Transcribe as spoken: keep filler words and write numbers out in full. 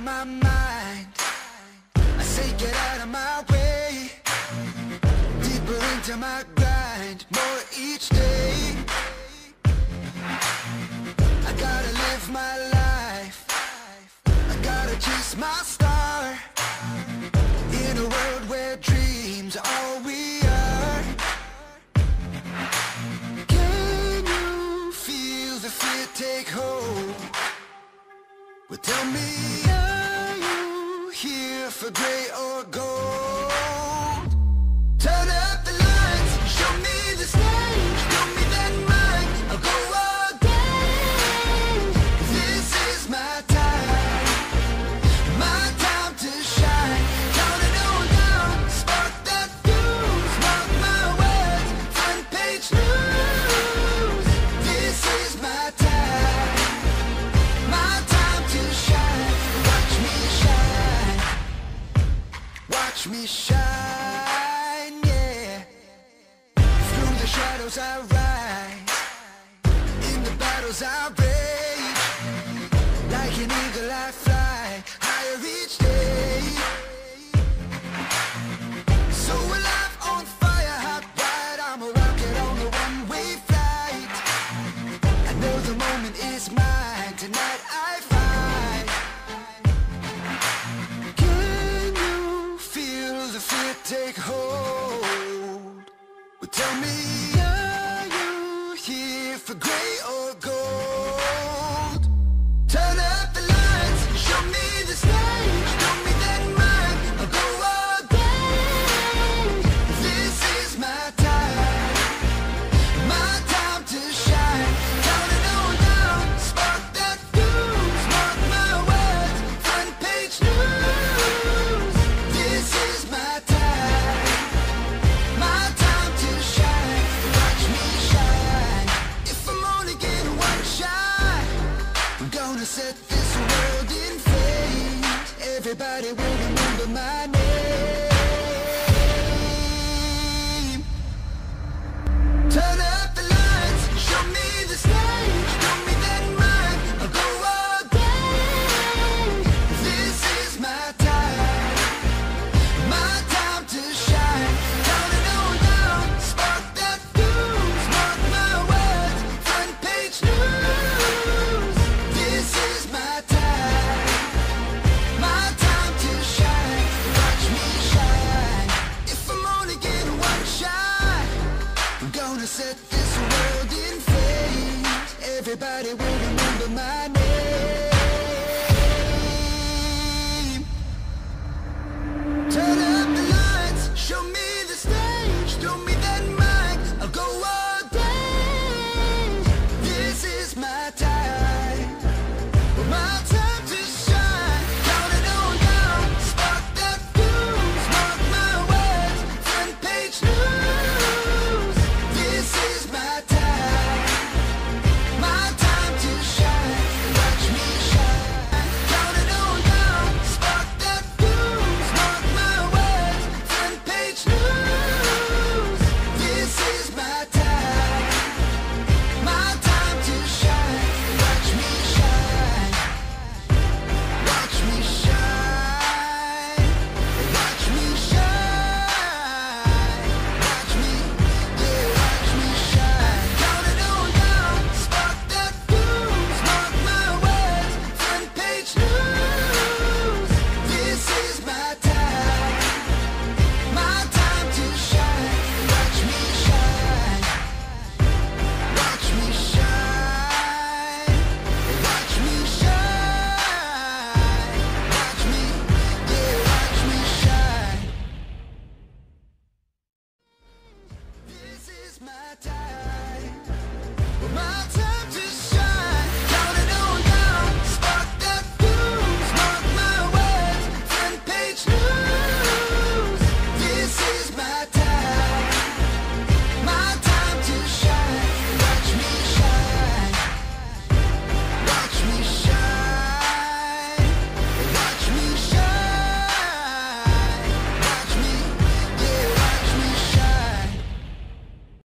of my mind. I say get out of my way. Deeper into my grind, more each day. I gotta live my life. I gotta chase my star. In a world where dreams are all we are. Can you feel the fear take hold? Well, tell me, are you here for gray or gold? Turn up the lights, show me the stage. Show me that mic, I'll go all day. This is my time, my time to shine. Count it all down, spark that fuse. Mark my words, front page news. This is my time, my time to shine. Watch me shine, watch me shine, yeah. Through the shadows I rise, in the battles I rage. Like an eagle I fly, higher each day. So alive, on fire, hot ride. I'm a rocket on a one-way flight. I know the moment is mine, tonight I find. Can you feel the fear take hold? Well, tell me, are you here for gray or gold? Turn up the lights, show me the stage. Show me that mic, I'll go all day. This is my time, my time to shine. Count it all down, spark that fuse. Mark my words, front page news. This is my time, my time to shine. Watch me shine. If I'm only getting one shot, I'm gonna set this world in flames. Everybody will remember my name. Turn up the lights, show me the stage. Show me that mic, I'll go all day. This is my time, my time to shine. Count it all down, spark that fuse. Mark my words, front page news. This is my time, my time to shine. Watch me shine. If I'm only getting one shot, I'm gonna set this world in flames. Everybody will remember my name. Turn